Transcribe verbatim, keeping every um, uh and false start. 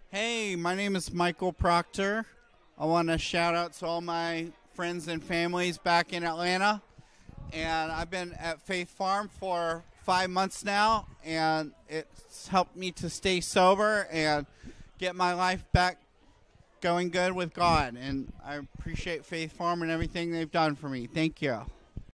Hey, my name is Michael Proctor. I want to shout out to all my friends and families back in Atlanta. And I've been at Faith Farm for five months now, and it's helped me to stay sober and get my life back going good with God. And I appreciate Faith Farm and everything they've done for me. Thank you.